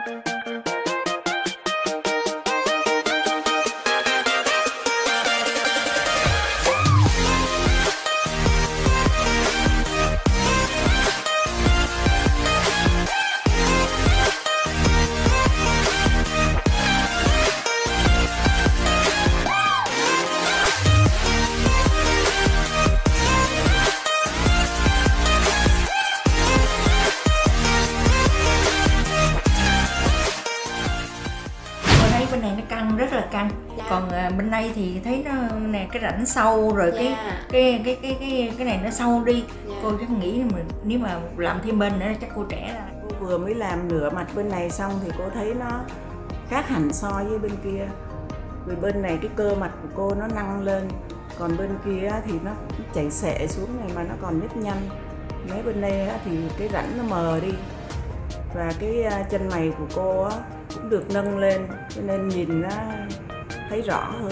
Bên này nó căng, rất là căng. Dạ. Còn bên đây thì thấy nó nè, cái rãnh sâu rồi. Dạ. cái này nó sâu đi. Dạ. Cô chắc nghĩ nếu mà làm thêm bên nữa chắc cô trẻ là. Cô vừa mới làm nửa mặt bên này xong thì cô thấy nó khác hẳn so với bên kia. Vì bên này cái cơ mặt của cô nó nâng lên, còn bên kia thì nó chảy xệ xuống này mà nó còn nếp nhăn. Mấy bên đây thì cái rãnh nó mờ đi, và cái chân mày của cô cũng được nâng lên, cho nên nhìn nó thấy rõ hơn.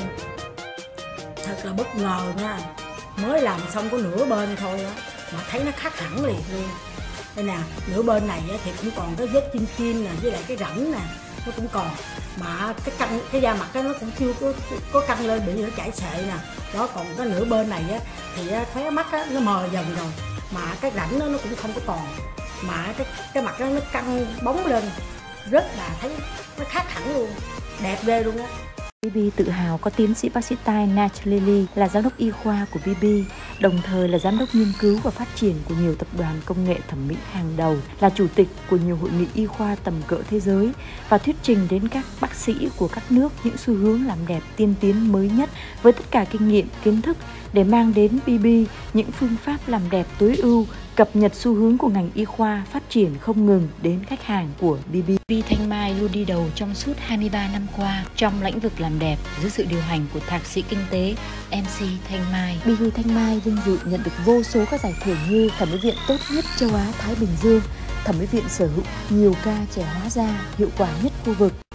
Thật là bất ngờ nha, mới làm xong có nửa bên thôi á mà thấy nó khác hẳn liền luôn. Đây nè, nửa bên này thì cũng còn cái vết chin chin nè, với lại cái rãnh nè nó cũng còn, mà cái da mặt nó cũng chưa có căng lên, bị nó chảy xệ nè. Đó, còn cái nửa bên này thì khóe mắt nó mờ dần rồi, mà cái rãnh nó cũng không có còn, mà cái mặt nó căng bóng lên, rất là thấy nó khác hẳn luôn, đẹp ghê luôn á. BB tự hào có tiến sĩ bác sĩ tai Nat Lily là giám đốc y khoa của BB, đồng thời là giám đốc nghiên cứu và phát triển của nhiều tập đoàn công nghệ thẩm mỹ hàng đầu, là chủ tịch của nhiều hội nghị y khoa tầm cỡ thế giới và thuyết trình đến các bác sĩ của các nước những xu hướng làm đẹp tiên tiến mới nhất với tất cả kinh nghiệm, kiến thức để mang đến BB những phương pháp làm đẹp tối ưu, cập nhật xu hướng của ngành y khoa phát triển không ngừng đến khách hàng của BB. BB Thanh Mai luôn đi đầu trong suốt 23 năm qua trong lĩnh vực làm đẹp dưới sự điều hành của thạc sĩ kinh tế MC Thanh Mai. BB Thanh Mai vinh dự nhận được vô số các giải thưởng như thẩm mỹ viện tốt nhất châu Á Thái Bình Dương, thẩm mỹ viện sở hữu nhiều ca trẻ hóa da hiệu quả nhất khu vực,